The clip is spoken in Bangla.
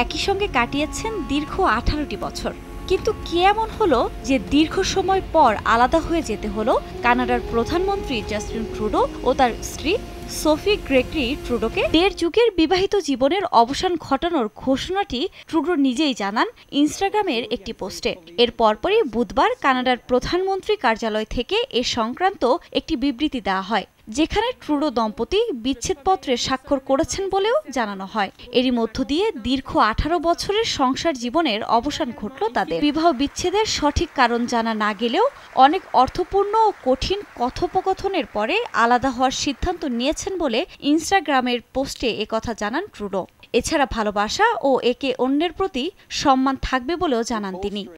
একই সঙ্গে কাটিয়েছেন দীর্ঘ 18টি বছর। কিন্তু কি এমন হলো যে দীর্ঘ সময় পর আলাদা হয়ে যেতে হলো কানাডার প্রধানমন্ত্রী জাস্টিন ট্রুডো ও তার স্ত্রী সোফি গ্রেগরি ট্রুডোকে? 1.5 যুগের বিবাহিত জীবনের অবসান ঘটানোর ঘোষণাটি ট্রুডো নিজেই জানান ইনস্টাগ্রামের একটি পোস্টে। এর পরপরই বুধবার কানাডার প্রধানমন্ত্রী কার্যালয় থেকে এ সংক্রান্ত একটি বিবৃতি দেওয়া হয়, যেখানে ট্রুডো দম্পতি বিচ্ছেদপত্রে স্বাক্ষর করেছেন বলেও জানানো হয়। এরই মধ্য দিয়ে দীর্ঘ 18 বছরের সংসার জীবনের অবসান ঘটল তাদের। বিবাহ বিচ্ছেদের সঠিক কারণ জানা না গেলেও অনেক অর্থপূর্ণ ও কঠিন কথোপকথনের পরে আলাদা হওয়ার সিদ্ধান্ত নিয়েছেন বলে ইনস্টাগ্রামের পোস্টে একথা জানান ট্রুডো। এছাড়া ভালোবাসা ও একে অন্যের প্রতি সম্মান থাকবে বলেও জানান তিনি।